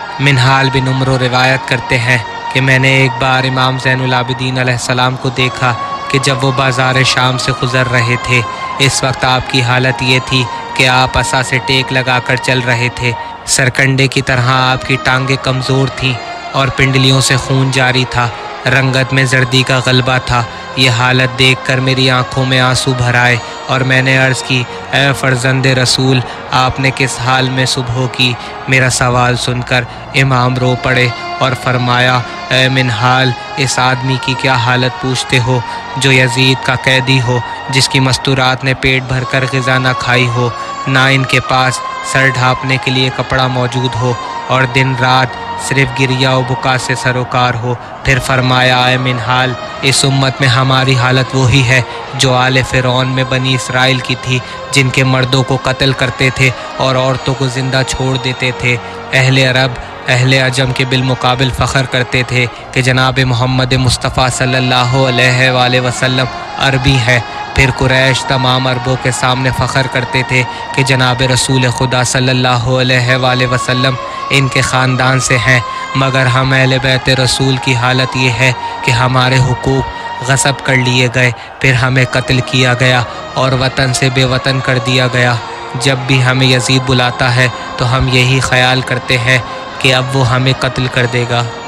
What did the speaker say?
मिनहाल बिन उमरो रिवायत करते हैं कि मैंने एक बार इमाम ज़ैनुल आबिदीन अलैहिस्सलाम को देखा कि जब वो बाज़ार शाम से गुज़र रहे थे। इस वक्त आपकी हालत ये थी कि आप असा से टेक लगाकर चल रहे थे। सरकंडे की तरह आपकी टांगें कमज़ोर थीं और पिंडलियों से खून जारी था। रंगत में जर्दी का गलबा था। ये हालत देखकर मेरी आंखों में आंसू भर आए और मैंने अर्ज़ की, ए फ़र्ज़ंदे रसूल, आपने किस हाल में सुबह की? मेरा सवाल सुनकर इमाम रो पड़े और फरमाया, ए मिनहाल, इस आदमी की क्या हालत पूछते हो जो यजीद का कैदी हो, जिसकी मस्तूरात ने पेट भर कर ग़िज़ा न खाई हो, ना इनके पास सर ढाँपने के लिए कपड़ा मौजूद हो और दिन रात सिर्फ गिरिया व बुका से सरोकार हो। फिर फरमाया, ए मिनहाल, इस उम्मत में हमारी हालत वही है जो आले फ़िरौन में बनी इसराइल की थी, जिनके मर्दों को कत्ल करते थे और औरतों को ज़िंदा छोड़ देते थे। अहले अरब अहले अजम के बिलमुकाबिल फ़ख्र करते थे कि जनाब मोहम्मद मुस्तफ़ा सल्लल्लाहु अलैहि वसल्लम अरबी है। फिर कुरैश तमाम अरबों के सामने फ़ख्र करते थे कि जनाब रसूल खुदा सल्लल्लाहु अलैहि वसल्लम इनके ख़ानदान से हैं। मगर हम अहले बैत रसूल की हालत ये है कि हमारे हुकूक गसब कर लिए गए, फिर हमें कत्ल किया गया और वतन से बेवतन कर दिया गया। जब भी हमें यजीद बुलाता है तो हम यही ख्याल करते हैं कि अब वो हमें कत्ल कर देगा।